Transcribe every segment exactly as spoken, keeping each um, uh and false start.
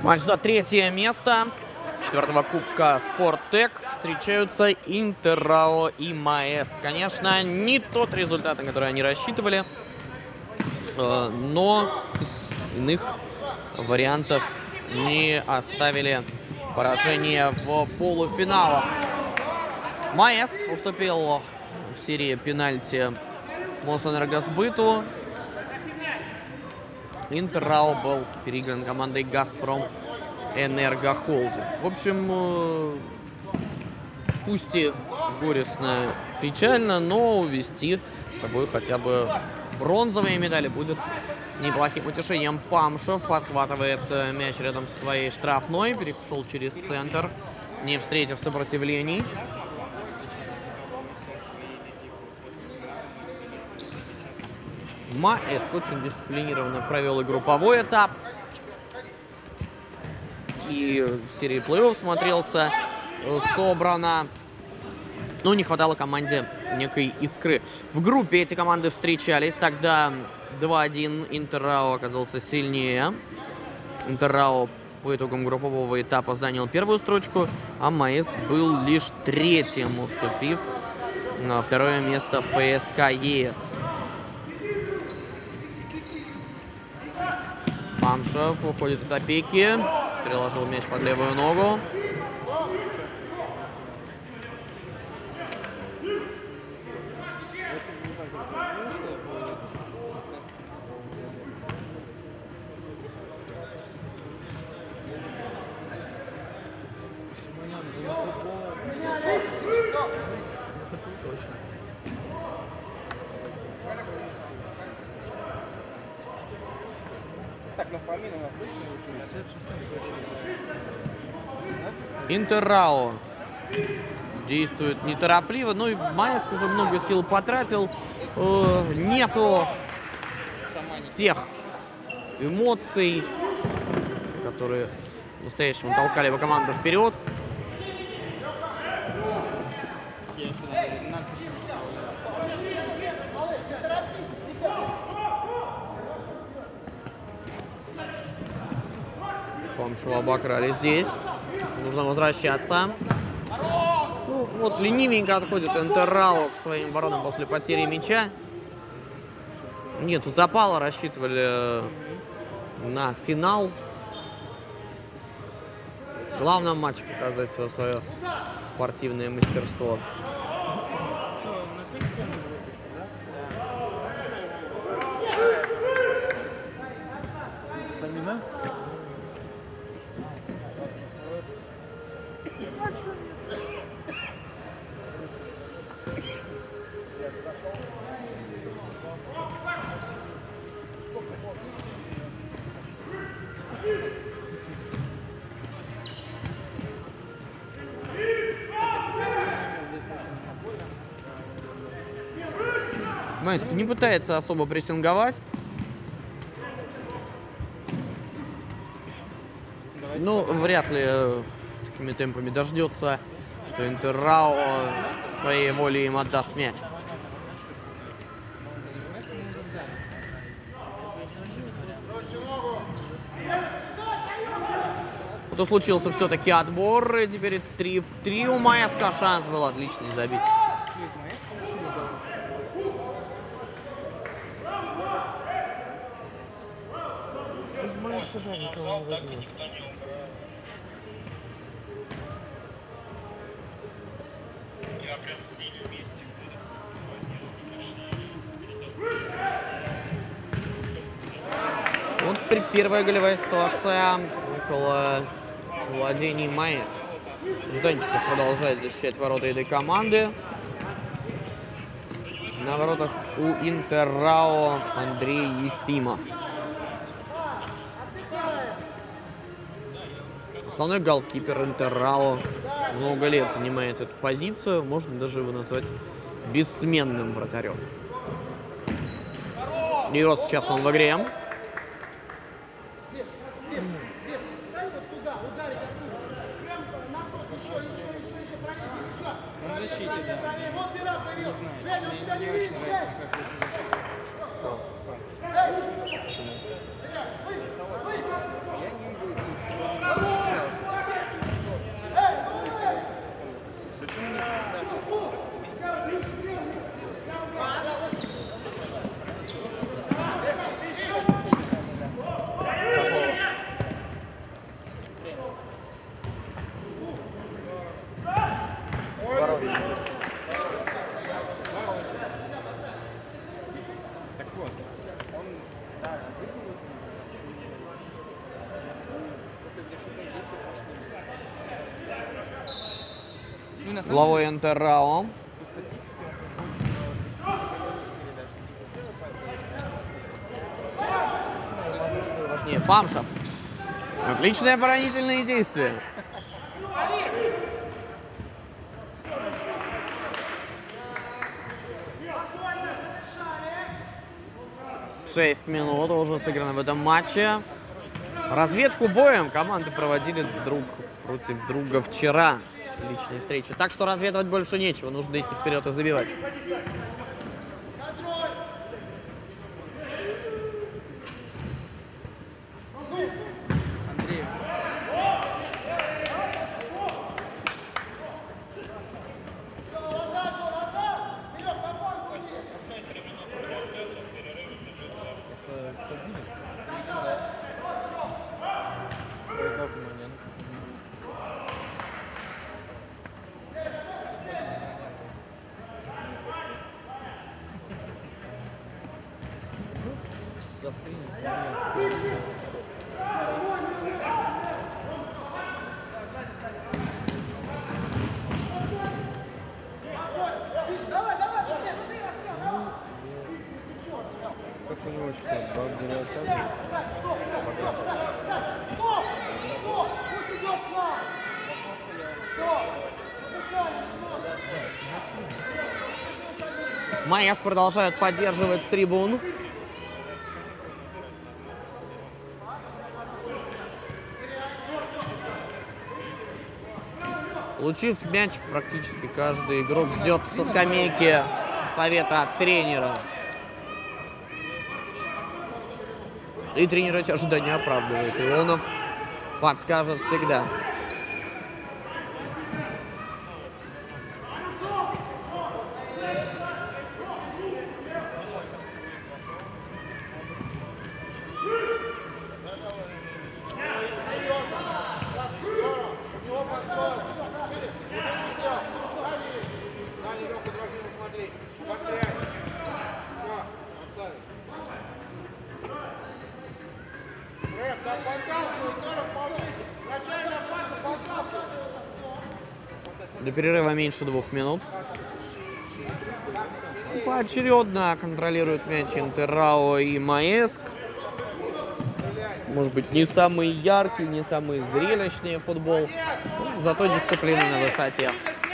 Матч за третье место четвертого кубка Спорттек. Встречаются Интеррао и МАЭС. Конечно, не тот результат, на который они рассчитывали, но иных вариантов не оставили поражение в полуфиналах. МАЭС уступил в серии пенальти Мосэнергосбыту. Интеррао был переигран командой Газпром Энергохолдинг. В общем, пусть и горестно, печально, но увести с собой хотя бы бронзовые медали будет неплохим утешением. Памшев подхватывает мяч рядом со своей штрафной, перешел через центр, не встретив сопротивлений. МАЭС очень дисциплинированно провел и групповой этап, и в серии плей-офф смотрелся собрано. Но не хватало команде некой искры. В группе эти команды встречались. Тогда два-один Интеррао оказался сильнее. Интеррао по итогам группового этапа занял первую строчку, а МАЭС был лишь третьим, уступив на второе место ФСК ЕС. Памшев уходит от опеки, переложил мяч под левую ногу. Интеррао действует неторопливо, ну и МАЭС уже много сил потратил. Э, нету тех эмоций, которые по-настоящему толкали бы команду вперед. Памшева обокрали здесь. Нужно возвращаться. Ну, вот ленивенько отходит Интеррао к своим воротам после потери мяча. Нет, тут запала, рассчитывали на финал. В главном матче показать все свое спортивное мастерство. МАЭС не пытается особо прессинговать. Ну, вряд ли такими темпами дождется, что Интеррао своей волей им отдаст мяч. Это случился все-таки отбор. И теперь три в три у МАЭСка. Шанс был отличный забить. Вот теперь первая голевая ситуация около владений МАЭС. Жданчиков продолжает защищать ворота этой команды. На воротах у Интеррао Андрей Ефимов. Основной голкипер Интеррао много лет занимает эту позицию. Можно даже его назвать бессменным вратарем. И вот сейчас он в игре. главой Интеррао. Важнее, Памшев. Отличные оборонительные действия. Шесть минут уже сыграно в этом матче. Разведку боем команды проводили друг против друга вчера. Личные встречи. Так что разведывать больше нечего. Нужно идти вперед и забивать. Маэс продолжают поддерживать с трибун. Получив мяч, практически каждый игрок ждет со скамейки совета от тренера. И тренер эти ожидания оправдывает. Ионов подскажет всегда. До перерыва меньше двух минут. Поочередно контролируют мяч Интеррао и Маэск. Может быть, не самый яркий, не самый зрелищный футбол, но зато дисциплина на высоте.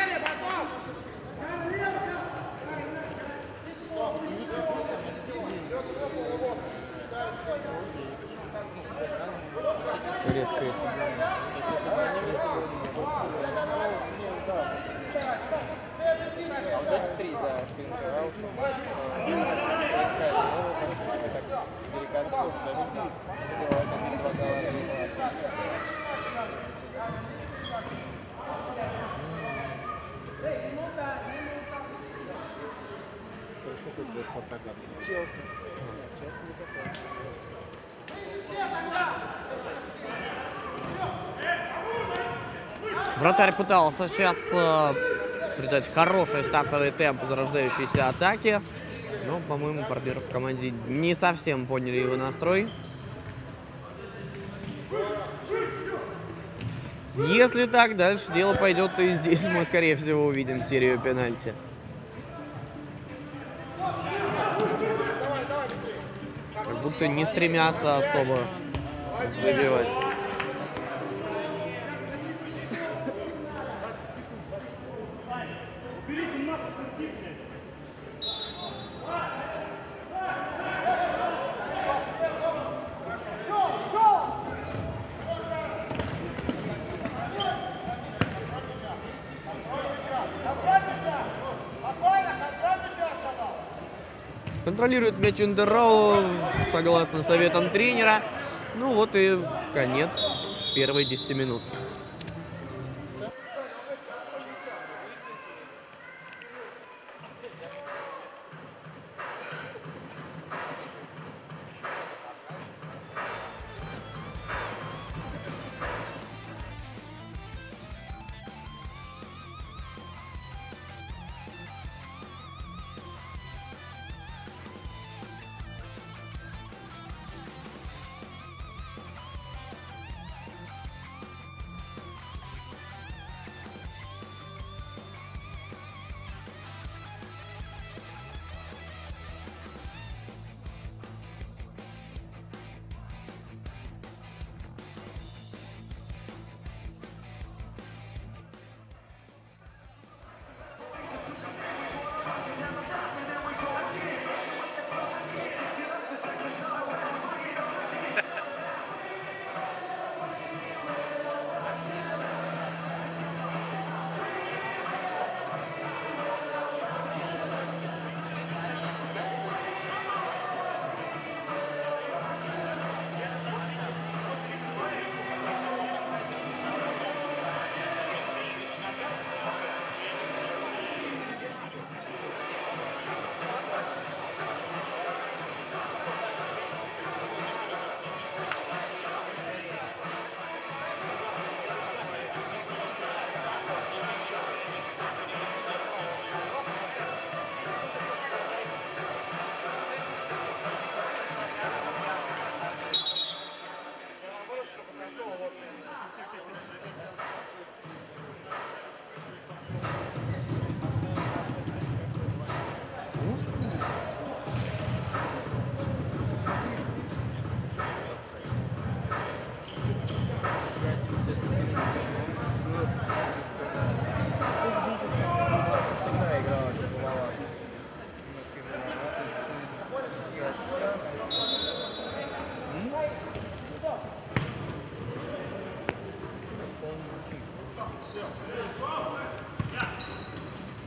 Вратарь пытался сейчас э, придать хороший стартовый темп зарождающейся атаки, но, по-моему, партнеры в команде не совсем поняли его настрой. Если так дальше дело пойдет, то и здесь мы, скорее всего, увидим серию пенальти. Как будто не стремятся особо забивать. Контролирует мяч Интеррао, согласно советам тренера. Ну вот и конец первой десятиминутки.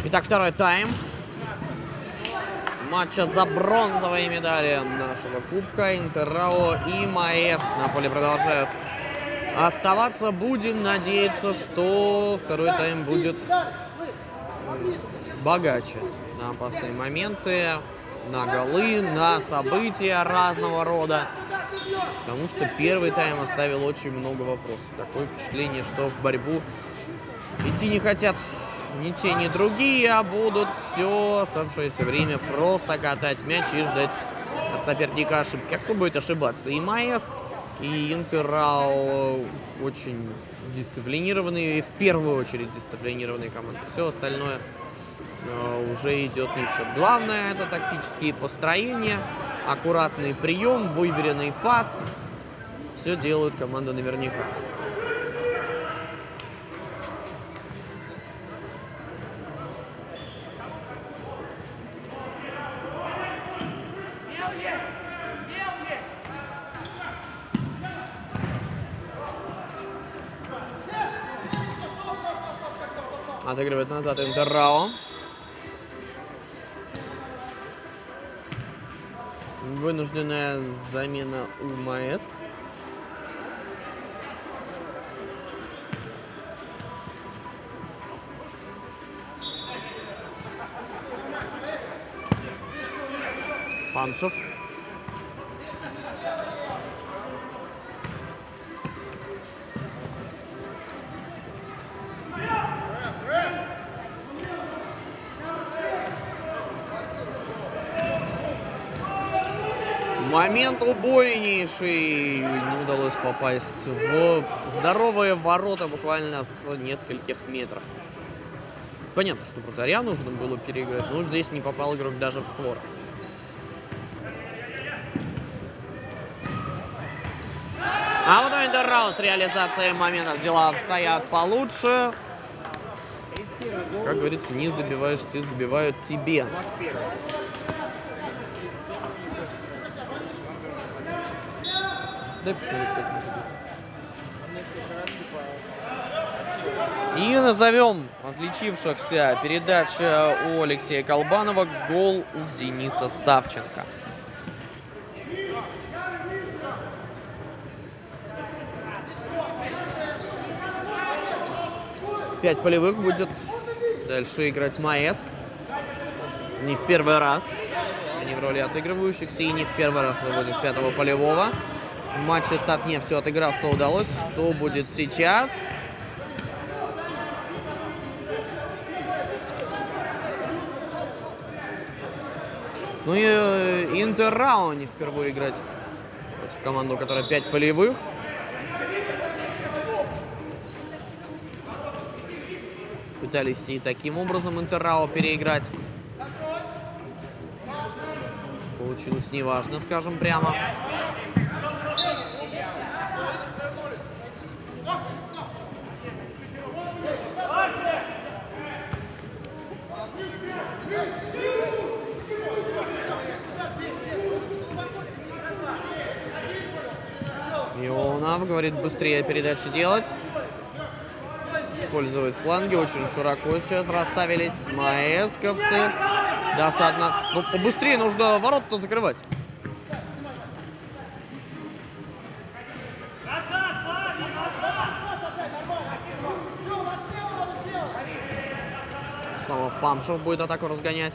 Итак, второй тайм матча за бронзовые медали нашего кубка. Интеррао и Маэск на поле продолжают оставаться. Будем надеяться, что второй тайм будет богаче на опасные моменты, на голы, на события разного рода. Потому что первый тайм оставил очень много вопросов. Такое впечатление, что в борьбу идти не хотят ни те, ни другие, а будут все оставшееся время просто катать мяч и ждать от соперника ошибки. Кто будет ошибаться? И Маэск, и Интеррао очень дисциплинированные, и в первую очередь дисциплинированные команды. Все остальное э, уже идет не в счет. Главное — это тактические построения, аккуратный прием, выверенный пас. Все делают команды наверняка. Отыгрывает назад Интеррао. Вынужденная замена у Маэск. Паншев. Момент убойнейший. Не удалось попасть в здоровые ворота буквально с нескольких метров. Понятно, что вратаря нужно было переиграть, но здесь не попал игрок даже в створ. А вот у Интеррао с реализацией моментов дела обстоят получше. Как говорится, не забиваешь ты, забивают тебе. И назовем отличившихся передача у Алексея Колбанова, гол у Дениса Савченко. Пять полевых будет дальше играть Маэск. Не в первый раз. Они в роли отыгрывающихся, и не в первый раз выводят пятого полевого. В матче Статнефтью отыграться удалось. Что будет сейчас? Ну и Интеррао не впервые играть против команды, у которой пять полевых. Пытались и таким образом Интеррао переиграть. Получилось неважно, скажем прямо. Ионов говорит, быстрее передачи делать. Использовать фланги. Очень широко сейчас расставились маэсковцы. Досадно. Ну, побыстрее нужно ворот-то закрывать. Снова Памшев будет атаку разгонять.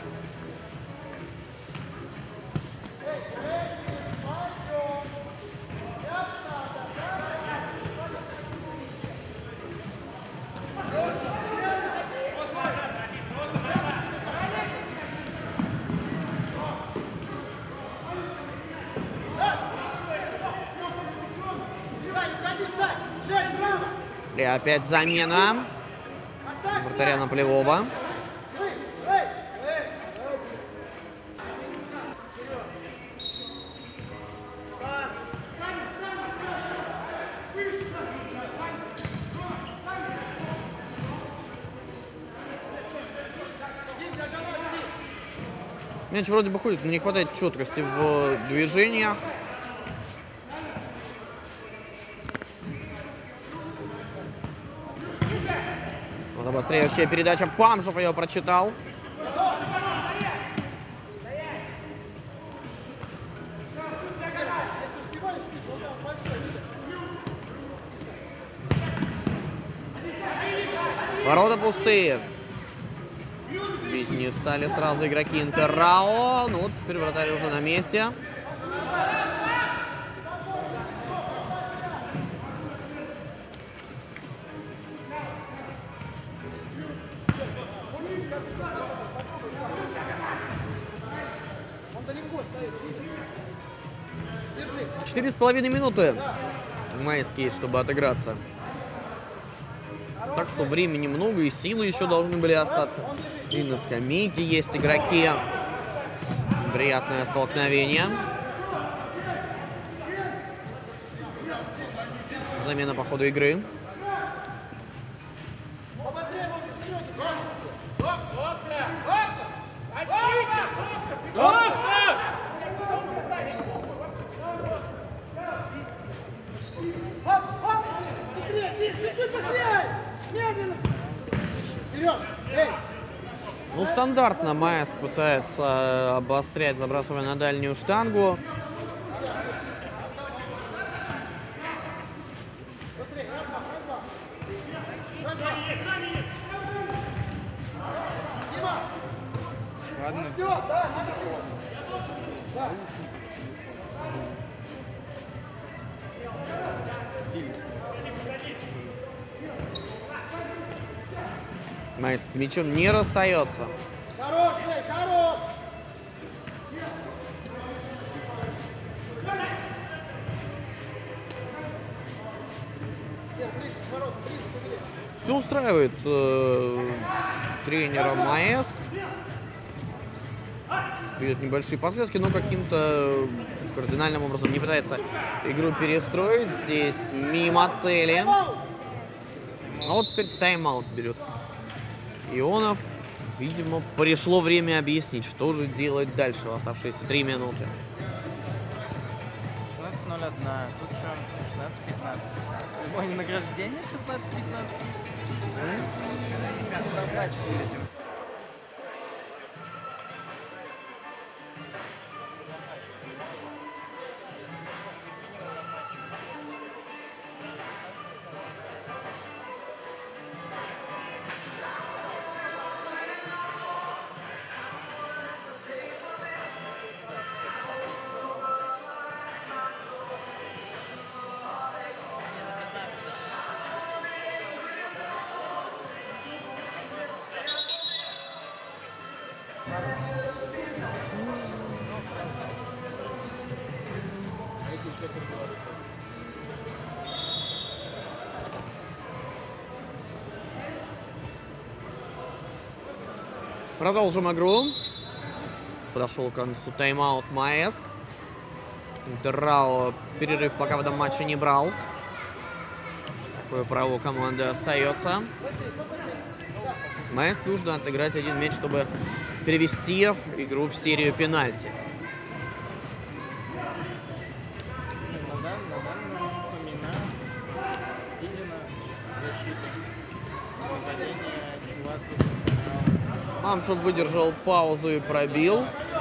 И опять замена вратаря на Полевого. Мяч вроде бы ходит, но не хватает четкости в движениях. Вот обостряющая передача. Памшев ее прочитал. Ворота пустые. Бить не стали сразу игроки Интеррао. Ну вот теперь вратарь уже на месте. Четыре с половиной минуты майские, чтобы отыграться. Так что времени много и силы еще должны были остаться. И на скамейке есть игроки. Приятное столкновение. Замена по ходу игры. Ну, стандартно Маэск пытается обострять, забрасывая на дальнюю штангу. Маэск с мячом не расстается. Хорош, хорош! Все устраивает э, тренера Маэск. Видят небольшие подсказки, но каким-то кардинальным образом не пытается игру перестроить. Здесь мимо цели. А вот теперь тайм-аут берет Ионов. Видимо, пришло время объяснить, что же делать дальше в оставшиеся три минуты. шестнадцать ноль один. Тут что? шестнадцать пятнадцать. Любое награждение шестнадцать пятнадцать. Ребята, на матч вылетим. Продолжим игру. Подошел к концу тайм-аут Маэск. Интеррао перерыв пока в этом матче не брал. Такое право у команды остается. Маэск нужно отыграть один мяч, чтобы перевести игру в серию пенальти. Памшев выдержал паузу и пробил.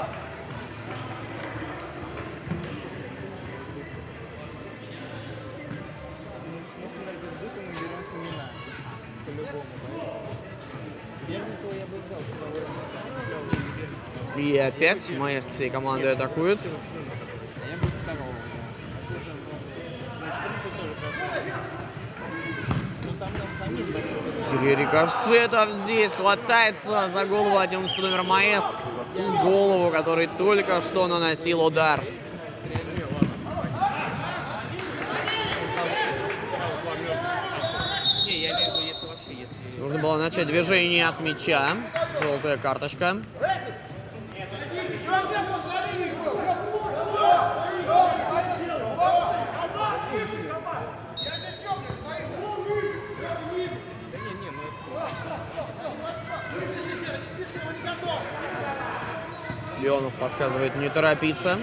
И опять Маэск всей командой атакует. Сергей Рикошетов здесь хватается за голову одиннадцатый номер Маэск. За ту голову, который только что наносил удар. Нужно было начать движение от мяча. Желтая карточка. Леонов подсказывает не торопиться.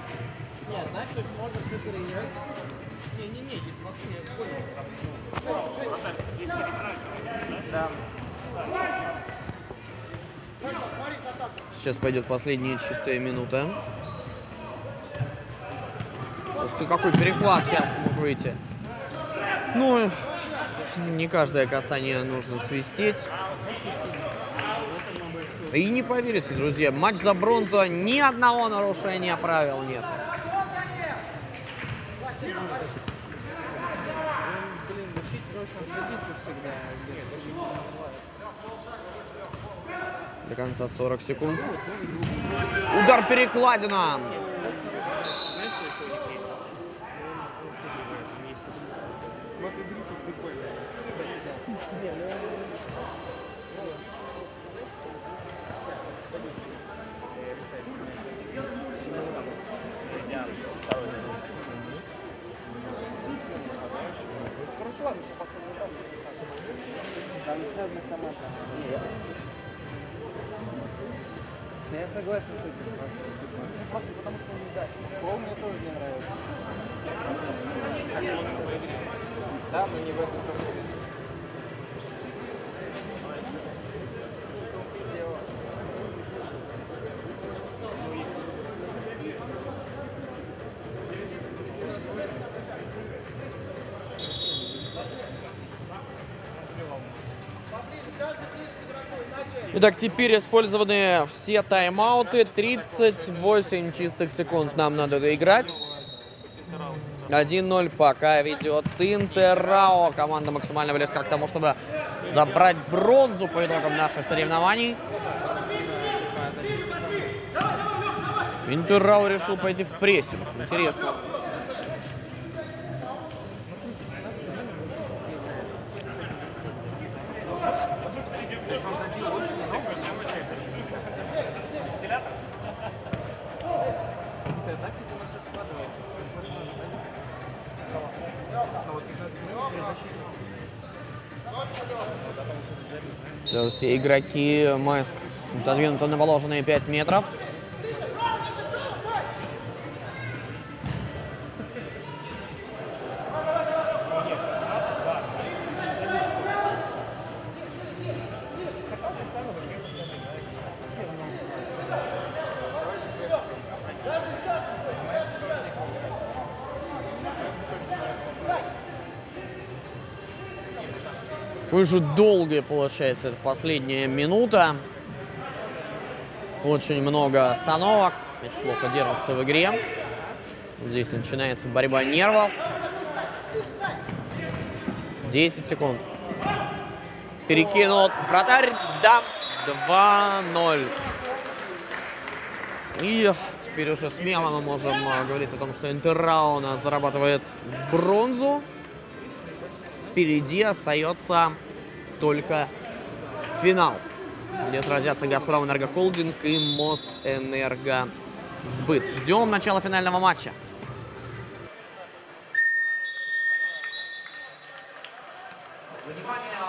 Нет, значит, можно супер играть. Не-не-не, вообще я понял. Да. Сейчас пойдет последняя чистая минута. Ух ты, какой перехват сейчас мог выйти. Ну, не каждое касание нужно свистеть. И не поверите, друзья, матч за бронзу, ни одного нарушения правил нет. До конца сорок секунд. Удар перекладина. Я согласен с этим. Просто потому что не дать. Пол мне тоже не нравится. Да, но не в этом тоже. Итак, теперь использованы все тайм-ауты. тридцать восемь чистых секунд нам надо доиграть. один ноль пока ведет Интеррао. Команда максимально близка к тому, чтобы забрать бронзу по итогам наших соревнований. Интеррао решил пойти в прессинг. Интересно. Все, все игроки Майск отодвинуты на положенные пять метров. Какой же долгой получается эта последняя минута. Очень много остановок. Мяч плохо держится в игре. Здесь начинается борьба нервов. десять секунд. Перекинут вратарь. Да. два ноль. И теперь уже смело мы можем говорить о том, что Интеррао у нас зарабатывает бронзу. Впереди остается только финал, где сразятся Газпром Энергохолдинг и Мосэнергосбыт. Ждем начала финального матча.